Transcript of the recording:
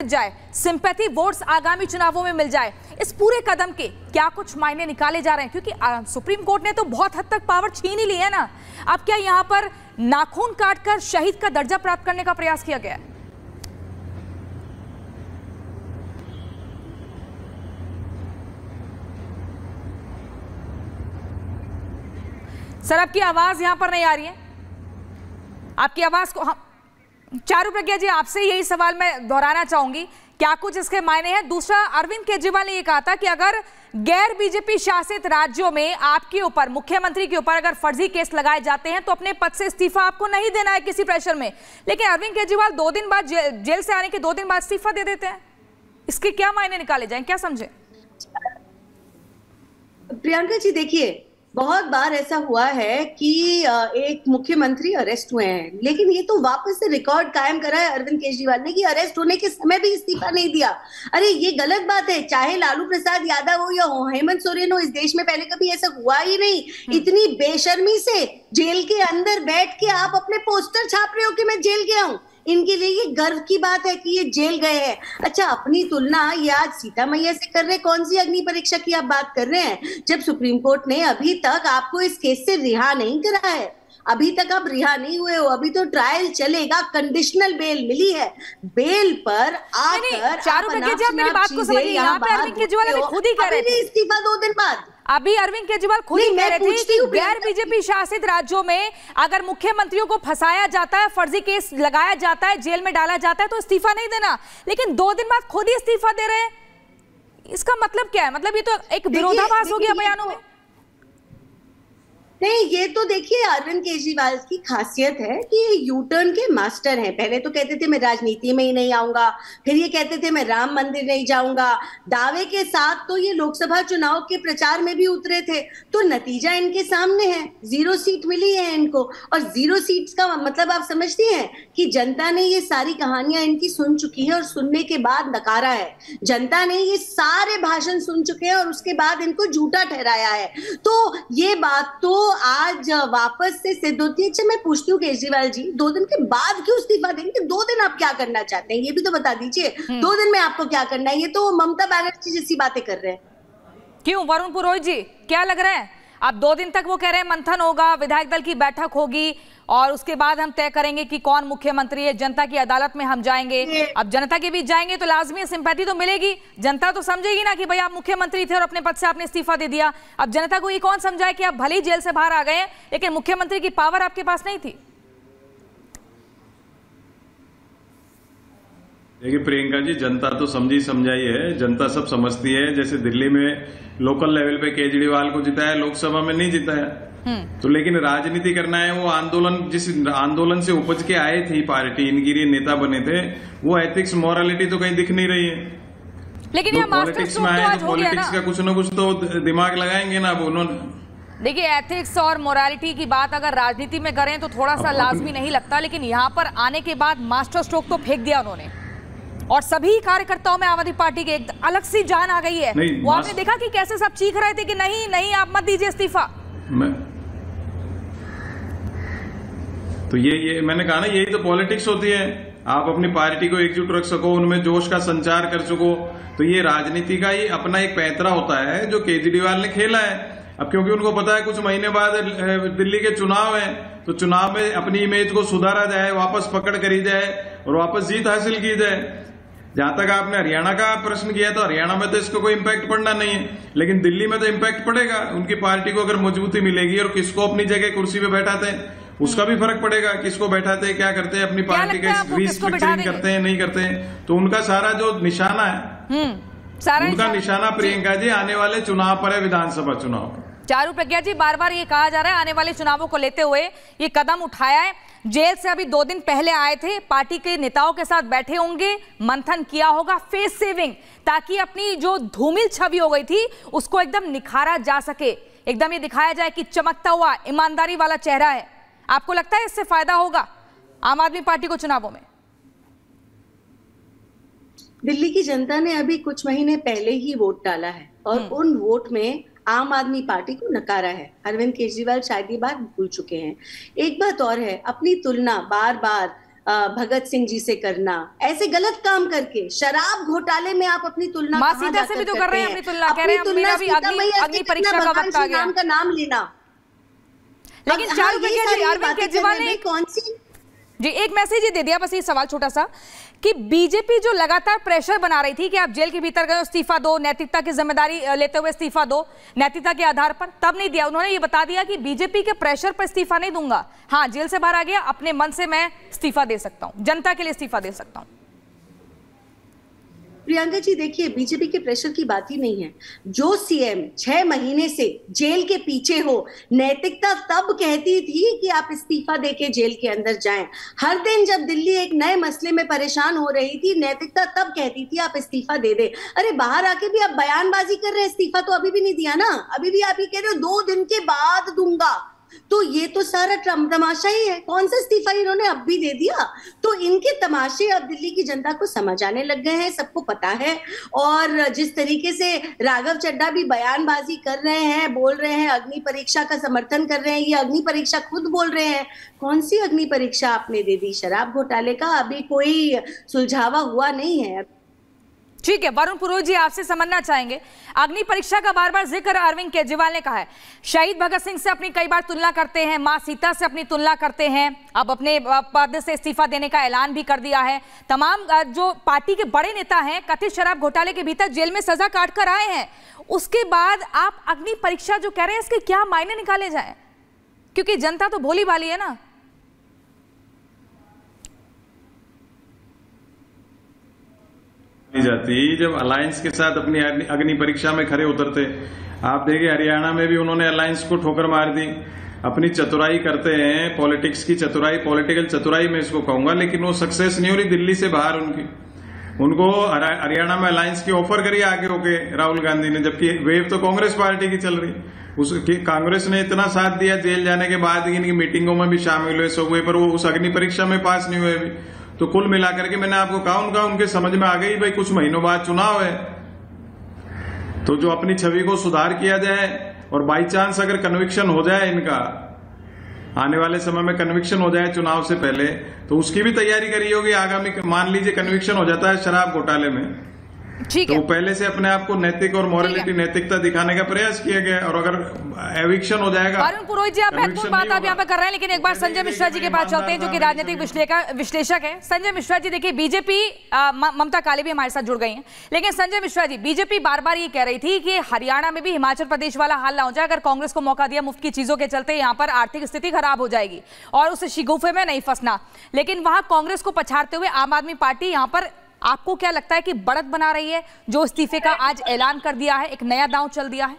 जाए, sympathy votes आगामी चुनावों में मिल जाए, इस पूरे कदम के क्या कुछ मायने निकाले जा रहे हैं? क्योंकि सुप्रीम कोर्ट ने तो बहुत हद तक पावर छीन ही ली है ना। अब क्या यहाँ पर नाखून काटकर शहीद का दर्जा प्राप्त करने का प्रयास किया गया है? सर, आपकी आवाज यहां पर नहीं आ रही है। आपकी आवाज को हम चारुप्रज्ञा जी, आपसे यही सवाल मैं दोहराना चाहूंगी, क्या कुछ इसके मायने हैं? दूसरा, अरविंद केजरीवाल ने यह कहा था कि अगर गैर बीजेपी शासित राज्यों में आपके ऊपर, मुख्यमंत्री के ऊपर अगर फर्जी केस लगाए जाते हैं तो अपने पद से इस्तीफा आपको नहीं देना है किसी प्रेशर में। लेकिन अरविंद केजरीवाल 2 दिन बाद जेल से आने के 2 दिन बाद इस्तीफा दे देते हैं। इसके क्या मायने निकाले जाएं, क्या समझे? प्रियंका जी, देखिए, बहुत बार ऐसा हुआ है कि एक मुख्यमंत्री अरेस्ट हुए हैं, लेकिन ये तो वापस से रिकॉर्ड कायम करा है अरविंद केजरीवाल ने कि अरेस्ट होने के समय भी इस्तीफा नहीं दिया। अरे ये गलत बात है। चाहे लालू प्रसाद यादव हो या हेमंत सोरेन हो, इस देश में पहले कभी ऐसा हुआ ही नहीं। इतनी बेशर्मी से जेल के अंदर बैठ के आप अपने पोस्टर छाप रहे हो कि मैं जेल गया हूं। इनके लिए ये गर्व की बात है कि ये जेल गए हैं। अच्छा, अपनी तुलना ये आज सीता मैया से कर रहे हैं? कौन सी अग्नि परीक्षा की आप बात कर रहे हैं, जब सुप्रीम कोर्ट ने अभी तक आपको इस केस से रिहा नहीं करा है? अभी तक आप रिहा नहीं हुए हो, अभी तो ट्रायल चलेगा। कंडीशनल बेल मिली है, बेल पर आकर चारुप्रज्ञा जी, आप मेरी बात को समझिए। यहाँ पे अरविंद केजरीवाल खुद ही कह रहे थे इस्तीफा 2 दिन बाद। अभी अरविंद केजरीवाल खुद ही कह रहे थे कि गैर बीजेपी शासित राज्यों में अगर मुख्यमंत्रियों को फंसाया जाता है, फर्जी केस लगाया जाता है, जेल में डाला जाता है तो इस्तीफा नहीं देना। लेकिन 2 दिन बाद खुद ही इस्तीफा दे रहे हैं। इसका मतलब क्या है? मतलब ये तो एक विरोधाभास हो गया बयानों में। नहीं, ये तो देखिए अरविंद केजरीवाल की खासियत है कि ये यू टर्न के मास्टर हैं। पहले तो कहते थे मैं राजनीति में ही नहीं आऊंगा, फिर ये कहते थे मैं राम मंदिर नहीं जाऊंगा। दावे के साथ तो ये लोकसभा चुनाव के प्रचार में भी उतरे थे। तो नतीजा इनके सामने है, 0 सीट मिली है इनको। और 0 सीट्स का मतलब आप समझती हैं कि जनता ने ये सारी कहानियां इनकी सुन चुकी है और सुनने के बाद नकारा है। जनता ने ये सारे भाषण सुन चुके हैं और उसके बाद इनको झूठा ठहराया है। तो ये बात तो आज वापस से सिद्ध होती है। अच्छा, मैं पूछती हूँ केजरीवाल जी, 2 दिन के बाद क्यों इस्तीफा देंगे? 2 दिन आप क्या करना चाहते हैं, ये भी तो बता दीजिए। 2 दिन में आपको क्या करना है? ये तो ममता बनर्जी जैसी बातें कर रहे हैं। क्यों वरुण पुरोहित जी, क्या लग रहा है? अब 2 दिन तक वो कह रहे हैं मंथन होगा, विधायक दल की बैठक होगी और उसके बाद हम तय करेंगे कि कौन मुख्यमंत्री है। जनता की अदालत में हम जाएंगे। अब जनता के बीच जाएंगे तो लाजमी सिंपैथी तो मिलेगी। जनता तो समझेगी ना कि भाई आप मुख्यमंत्री थे और अपने पद से आपने इस्तीफा दे दिया। अब जनता को ये कौन समझाए कि आप भले ही जेल से बाहर आ गए लेकिन मुख्यमंत्री की पावर आपके पास नहीं थी। देखिए प्रियंका जी, जनता तो समझी समझाई है, जनता सब समझती है। जैसे दिल्ली में लोकल लेवल पे केजरीवाल को जिताया, लोकसभा में नहीं जिताया। तो लेकिन राजनीति करना है, वो आंदोलन, जिस आंदोलन से उपज के आए थी पार्टी, इनके लिए नेता बने थे, वो एथिक्स मोरालिटी तो कहीं दिख नहीं रही है। लेकिन ये पॉलिटिक्स में आए तो पॉलिटिक्स का कुछ ना कुछ तो दिमाग लगाएंगे ना। अब उन्होंने देखिए एथिक्स और मोरालिटी की बात अगर राजनीति में करें तो थोड़ा सा लाजमी नहीं लगता, लेकिन यहाँ पर आने के बाद मास्टर स्ट्रोक तो फेंक दिया उन्होंने और सभी कार्यकर्ताओं में आम आदमी पार्टी के एक अलग सी जान आ गई है। वो आपने देखा कि कैसे सब चीख रहे थे कि नहीं नहीं आप मत दीजिए इस्तीफा। तो ये मैंने कहा ना, यही तो पॉलिटिक्स होती है। आप अपनी पार्टी को एकजुट रख सको, उनमें जोश का संचार कर सको, तो ये राजनीति का ही अपना एक पैंतरा होता है जो केजरीवाल ने खेला है। अब क्योंकि उनको पता है कुछ महीने बाद दिल्ली के चुनाव है, तो चुनाव में अपनी इमेज को सुधारा जाए, वापस पकड़ करी जाए और वापस जीत हासिल की जाए। जहां तक आपने हरियाणा का प्रश्न किया, तो हरियाणा में तो इसको कोई इम्पैक्ट पड़ना नहीं है, लेकिन दिल्ली में तो इम्पैक्ट पड़ेगा। उनकी पार्टी को अगर मजबूती मिलेगी और किसको अपनी जगह कुर्सी पे बैठाते हैं उसका भी फर्क पड़ेगा। किसको बैठाते हैं, क्या करते हैं, अपनी पार्टी का रीस्ट्रक्चरिंग करते हैं, नहीं करते हैं, तो उनका सारा जो निशाना है, उनका निशाना प्रियंका जी आने वाले चुनाव पर है, विधानसभा चुनाव। चारुप्रज्ञा जी, बार बार ये कहा जा रहा है आने वाले चुनावों को लेते हुए ये कदम उठाया है। जेल से अभी 2 दिन पहले आए थे, पार्टी के नेताओं के साथ बैठे होंगे, मंथन किया होगा, फेस सेविंग, ताकि अपनी जो धूमिल छवि हो गई थी उसको एकदम निखारा जा सके, एकदम ये दिखाया जाए कि चमकता हुआ ईमानदारी वाला चेहरा है। आपको लगता है इससे फायदा होगा आम आदमी पार्टी को चुनावों में? दिल्ली की जनता ने अभी कुछ महीने पहले ही वोट डाला है और उन वोट में आम आदमी पार्टी को नकारा है। अरविंद केजरीवाल शायद ये बात भूल चुके हैं। एक बात और है, अपनी तुलना बार बार भगत सिंह जी से करना, ऐसे गलत काम करके शराब घोटाले में आप अपनी तुलना माँ सीता से भी तो कर रहे हैं अपनी तुलना, कह रहे हैं मेरा भी अग्नि परीक्षा का वक्त आ गया का नाम लेना। लेकिन 4 रुपए के अरविंद केजरीवाल ने कौन सी जी एक मैसेज ही दे दिया, बस ये सवाल छोटा सा कि बीजेपी जो लगातार प्रेशर बना रही थी कि आप जेल के भीतर गए, इस्तीफा दो, नैतिकता की जिम्मेदारी लेते हुए इस्तीफा दो, नैतिकता के आधार पर, तब नहीं दिया। उन्होंने ये बता दिया कि बीजेपी के प्रेशर पर इस्तीफा नहीं दूंगा, हाँ जेल से बाहर आ गया, अपने मन से मैं इस्तीफा दे सकता हूं, जनता के लिए इस्तीफा दे सकता हूं। प्रियंका जी देखिए, बीजेपी के प्रेशर की बात ही नहीं है। जो सीएम 6 महीने से जेल के पीछे हो, नैतिकता तब कहती थी कि आप इस्तीफा देके जेल के अंदर जाएं। हर दिन जब दिल्ली एक नए मसले में परेशान हो रही थी, नैतिकता तब कहती थी आप इस्तीफा दे दे। अरे बाहर आके भी आप बयानबाजी कर रहे हैं, इस्तीफा तो अभी भी नहीं दिया ना, अभी भी आप ही कह रहे हो 2 दिन के बाद दूंगा। तो ये तो सारा तमाशा ही है। कौन सा इस्तीफा इन्होंने अब भी दे दिया? तो इनके तमाशे अब दिल्ली की जनता को समझ आने लग गए हैं, सबको पता है। और जिस तरीके से राघव चड्ढा भी बयानबाजी कर रहे हैं, बोल रहे हैं अग्नि परीक्षा का समर्थन कर रहे हैं, ये अग्नि परीक्षा खुद बोल रहे हैं। कौन सी अग्नि परीक्षा आपने दे दी? शराब घोटाले का अभी कोई सुलझावा हुआ नहीं है। ठीक है, वरुण पुरोहित जी आपसे समझना चाहेंगे, अग्नि परीक्षा का बार बार जिक्र अरविंद केजरीवाल ने कहा है, शहीद भगत सिंह से अपनी कई बार तुलना करते हैं, मां सीता से अपनी तुलना करते हैं, अब अपने पद से इस्तीफा देने का ऐलान भी कर दिया है। तमाम जो पार्टी के बड़े नेता हैं कथित शराब घोटाले के भीतर जेल में सजा काट कर आए हैं, उसके बाद आप अग्नि परीक्षा जो कह रहे हैं इसके क्या मायने निकाले जाए? क्योंकि जनता तो भोली भाली है ना। जाती जब अलायंस के साथ अपनी अग्नि परीक्षा में खरे उतरते। आप देखिए हरियाणा में भी उन्होंने अलायंस को ठोकर मार दी। अपनी चतुराई करते हैं, पॉलिटिक्स की चतुराई, पॉलिटिकल चतुराई मैं इसको कहूंगा, लेकिन वो सक्सेस नहीं हो रही दिल्ली से बाहर उनको हरियाणा में अलायंस की ऑफर करी आगे होके राहुल गांधी ने, जबकि वेव तो कांग्रेस पार्टी की चल रही। उसकी कांग्रेस ने इतना साथ दिया, जेल जाने के बाद इनकी मीटिंगों में भी शामिल हुए, सब हुए, पर वो उस अग्नि परीक्षा में पास नहीं हुए अभी। तो कुल मिलाकर के मैंने आपको कहा उनके समझ में आ गई भाई कुछ महीनों बाद चुनाव है, तो जो अपनी छवि को सुधार किया जाए और बाई चांस अगर कन्विक्शन हो जाए, इनका आने वाले समय में कन्विक्शन हो जाए चुनाव से पहले, तो उसकी भी तैयारी करी होगी आगामी। मान लीजिए कन्विक्शन हो जाता है शराब घोटाले में, ठीक है, तो पहले से अपने आप को नैतिक और मॉरलिटी, नैतिकता दिखाने का प्रयास किया गया, और अगर एविक्शन हो जाएगा। वरुण पुरोहित जी आप महत्वपूर्ण बात आप यहाँ पे कर रहे हैं, लेकिन एक बार संजय मिश्रा जी के पास चलते हैं जो कि राजनीतिक विश्लेषक है। संजय मिश्रा जी देखिए, बीजेपी ममता काली भी हमारे साथ जुड़ गई हैं, लेकिन संजय मिश्रा जी, बीजेपी बार बार ये कह रही थी कि हरियाणा में भी हिमाचल प्रदेश वाला हाल ना हो जाए, अगर कांग्रेस को मौका दिया मुफ्त की चीजों के चलते यहाँ पर आर्थिक स्थिति खराब हो जाएगी और उस शिगुफे में नहीं फंसना। लेकिन वहां कांग्रेस को पछाड़ते हुए आम आदमी पार्टी यहाँ पर, आपको क्या लगता है कि बढ़त बना रही है जो इस्तीफे का आज ऐलान कर दिया है, एक नया दांव चल दिया है?